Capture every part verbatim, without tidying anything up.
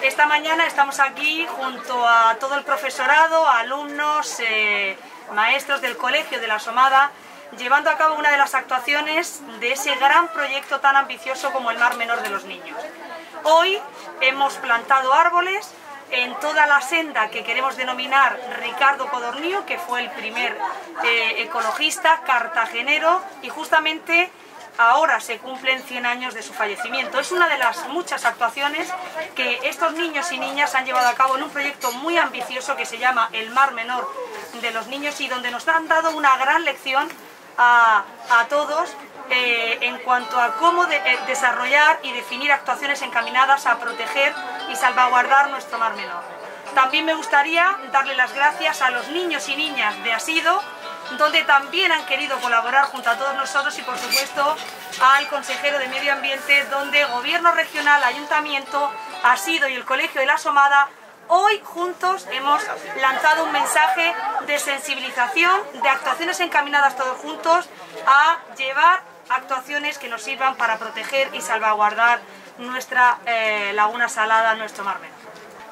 Esta mañana estamos aquí junto a todo el profesorado, alumnos, eh, maestros del colegio de La Asomada, llevando a cabo una de las actuaciones de ese gran proyecto tan ambicioso como el Mar Menor de los Niños. Hoy hemos plantado árboles en toda la senda que queremos denominar Ricardo Codorníu, que fue el primer eh, ecologista cartagenero, y justamente ahora se cumplen cien años de su fallecimiento. Es una de las muchas actuaciones que estos niños y niñas han llevado a cabo en un proyecto muy ambicioso que se llama el Mar Menor de los Niños, y donde nos han dado una gran lección a, a todos eh, en cuanto a cómo de, eh, desarrollar y definir actuaciones encaminadas a proteger y salvaguardar nuestro Mar Menor. También me gustaría darle las gracias a los niños y niñas de Asido, donde también han querido colaborar junto a todos nosotros, y por supuesto al consejero de Medio Ambiente, donde Gobierno Regional, Ayuntamiento, Asido y el Colegio de La Asomada, hoy juntos hemos lanzado un mensaje de sensibilización, de actuaciones encaminadas todos juntos a llevar actuaciones que nos sirvan para proteger y salvaguardar nuestra eh, laguna salada, nuestro Mar Menor.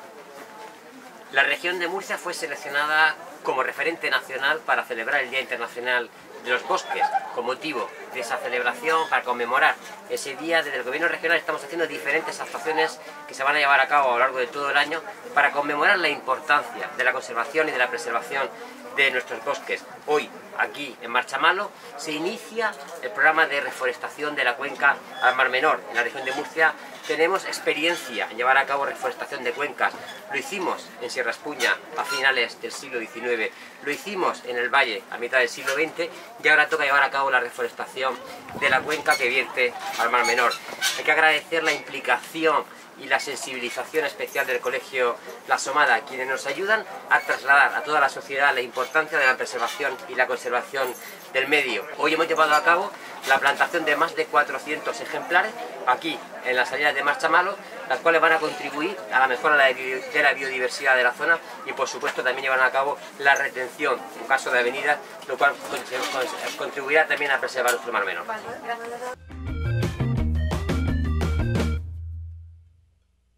La región de Murcia fue seleccionada como referente nacional para celebrar el Día Internacional de los Bosques. Con motivo de esa celebración, para conmemorar ese día, desde el Gobierno Regional estamos haciendo diferentes actuaciones que se van a llevar a cabo a lo largo de todo el año para conmemorar la importancia de la conservación y de la preservación de nuestros bosques. Hoy, aquí en Marchamalo, se inicia el programa de reforestación de la cuenca al Mar Menor. En la región de Murcia tenemos experiencia en llevar a cabo reforestación de cuencas. Lo hicimos en Sierra Espuña a finales del siglo diecinueve, lo hicimos en el Valle a mitad del siglo veinte, y ahora toca llevar a cabo la reforestación de la cuenca que vierte al Mar Menor. Hay que agradecer la implicación y la sensibilización especial del Colegio La Asomada, quienes nos ayudan a trasladar a toda la sociedad la importancia de la preservación y la conservación del medio. Hoy hemos llevado a cabo la plantación de más de cuatrocientos ejemplares aquí en las salidas de Marchamalo, las cuales van a contribuir a la mejora de la biodiversidad de la zona, y por supuesto también llevan a cabo la retención en caso de avenidas, lo cual contribuirá también a preservar nuestro Mar Menor.